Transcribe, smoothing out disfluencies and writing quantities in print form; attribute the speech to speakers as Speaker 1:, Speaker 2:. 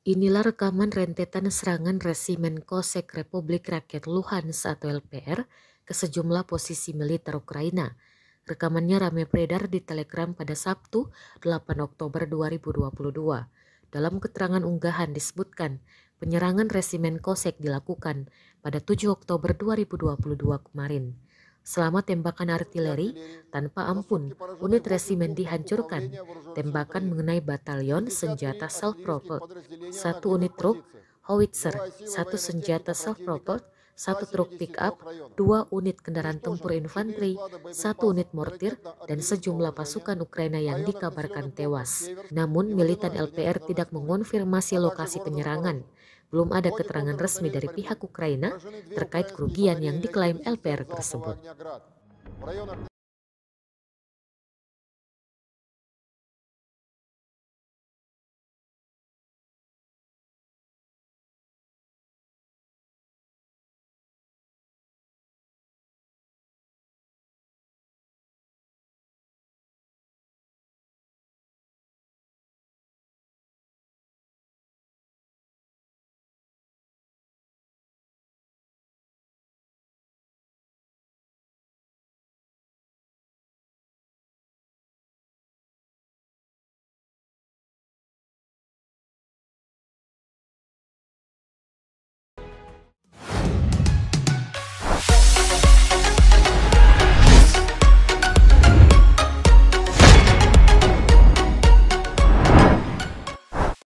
Speaker 1: Inilah rekaman rentetan serangan resimen Kosek Republik Rakyat Luhansk atau LPR ke sejumlah posisi militer Ukraina. Rekamannya ramai beredar di Telegram pada Sabtu, 8 Oktober 2022. Dalam keterangan unggahan disebutkan, penyerangan resimen Kosek dilakukan pada 7 Oktober 2022 kemarin. Selama tembakan artileri, tanpa ampun, unit resimen dihancurkan. Tembakan mengenai batalion senjata self-propelled, satu unit truk, howitzer, satu senjata self-propelled, satu truk pick-up, dua unit kendaraan tempur infanteri, satu unit mortir, dan sejumlah pasukan Ukraina yang dikabarkan tewas. Namun, militan LPR tidak mengonfirmasi lokasi penyerangan. Belum ada keterangan resmi dari pihak Ukraina terkait kerugian yang diklaim LPR tersebut.